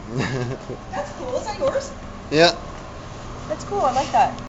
That's cool. Is that yours? Yeah. That's cool. I like that.